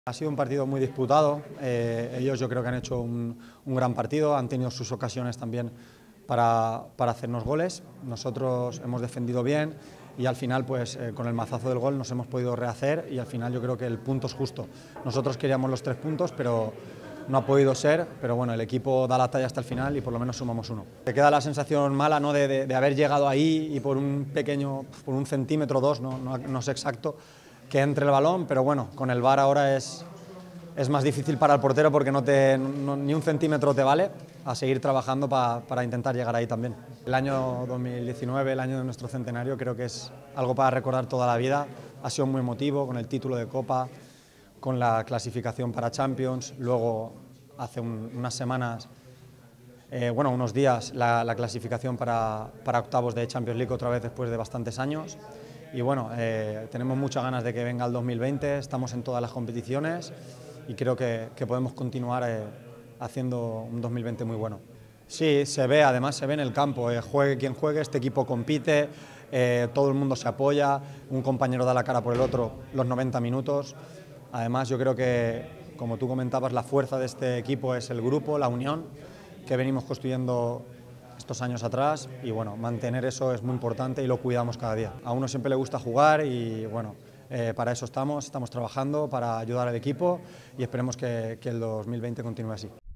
Ha sido un partido muy disputado, ellos yo creo que han hecho un gran partido, han tenido sus ocasiones también para hacernos goles, nosotros hemos defendido bien y al final pues con el mazazo del gol nos hemos podido rehacer y al final yo creo que el punto es justo. Nosotros queríamos los 3 puntos, pero no ha podido ser, pero bueno, el equipo da la talla hasta el final y por lo menos sumamos 1. Te queda la sensación mala, ¿no?, de haber llegado ahí y por un pequeño, por 1 centímetro, 2, no sé exacto, que entre el balón, pero bueno, con el VAR ahora es más difícil para el portero porque ni 1 centímetro te vale, a seguir trabajando para intentar llegar ahí también. El año 2019, el año de nuestro centenario, creo que es algo para recordar toda la vida, ha sido muy emotivo con el título de Copa, con la clasificación para Champions, luego hace unas semanas, unos días, la clasificación para octavos de Champions League otra vez después de bastantes años. Y bueno, tenemos muchas ganas de que venga el 2020, estamos en todas las competiciones y creo que podemos continuar haciendo un 2020 muy bueno. Sí, se ve, además se ve en el campo, juegue quien juegue, este equipo compite, todo el mundo se apoya, un compañero da la cara por el otro los 90 minutos. Además yo creo que, como tú comentabas, la fuerza de este equipo es el grupo, la unión que venimos construyendo estos años atrás y bueno, mantener eso es muy importante y lo cuidamos cada día. A uno siempre le gusta jugar y bueno, para eso estamos trabajando, para ayudar al equipo y esperemos que el 2020 continúe así.